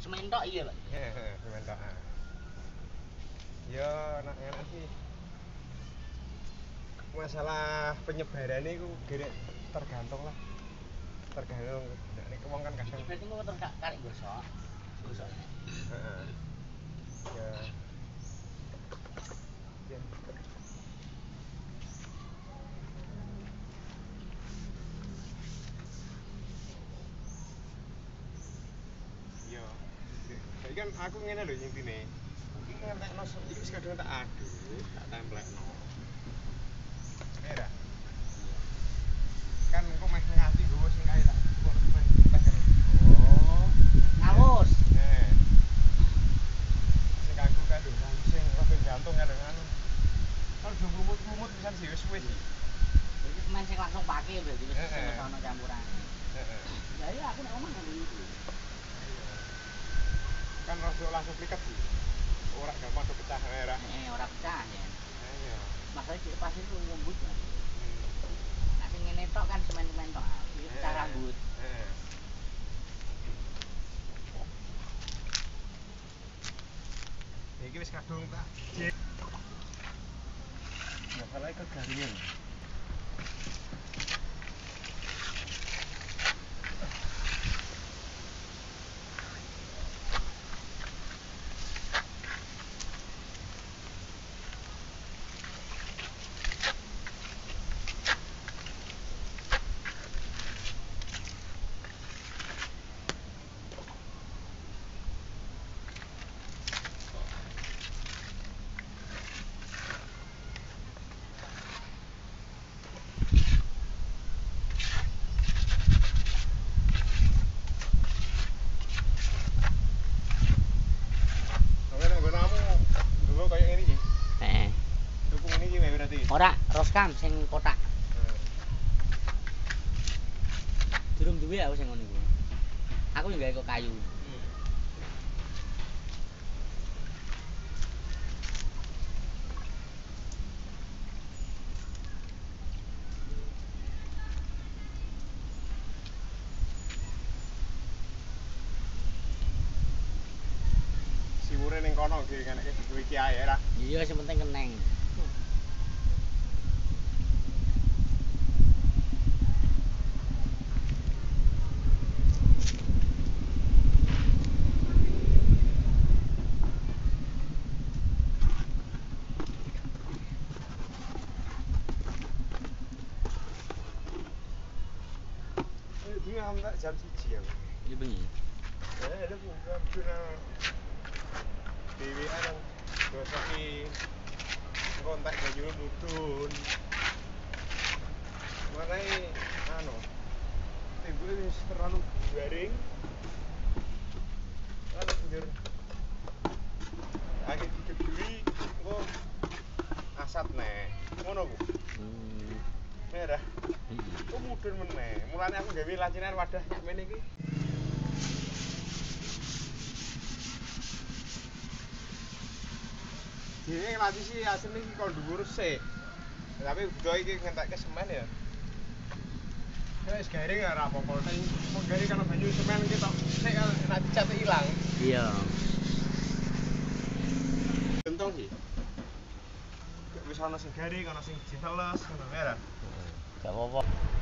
Semen tok iya, Pak. Heeh, semen tok. Ya nak ngene sih. Masalah penyebaran itu tergantung lah. Tergantung nek wong kan kadang. Iki berarti engko karek gosok. Gosoknya. Heeh. Ya. Ya. Iya. Saiki kan aku ngene lho intine. Iki ngentekno iki wis kadung tak aduk, tak templekno. Era. Kan engko meh ngati nggowo sing kae tak kono teker. Oh, ngawus. Sing kanggo kandung sing robek jantung kadang-kadang. Kalau do lumut-lumut pisan sih wis suwe sih. Iki semen sing langsung pakai berarti wis Heeh. ono campurane. Heeh. Ya iya aku nek omah ngene iki. Kan rada langsung pliket sih. Ora gampang pecah merah. Ora pecah ya. Iya. Masalah cek pas itu ngembut. Nek sing ngene tok kan semen-semen tok. Iki pecah rambut. Heeh. Iki wis kadung tak. Masalahnya kegaringan. Ora, roskam sing kotak. Durung duwe aku sing ngono iku. Aku yo gawe kok kayu. Siwure ning kono iki ngeneke duwe iki ae ra. Iya sing penting keneng. Iki amtak jam 1 aku. Iki bengi. Ada bukan jurnal DWA yang gosoki kontak baju mudun. Makanya anu timbul wis terlalu garing. Kan pinggir agak digedui engko asat neh. Ngono ku. Merah. Kok mudun meneh. Mulane aku gawe lacinan wadah sak mene iki. Ini ngelatih sih asli ini kalau dhuwur sih. Tapi butuh iki ngentekke semen ya. Wis garing ora apa-apa. Sing garing karena banyu semen kita sik nek dicat ilang. Iya. Gentong sih. Wis ana sing garing, ana sing diteles, ngono ya. Gak apa-apa.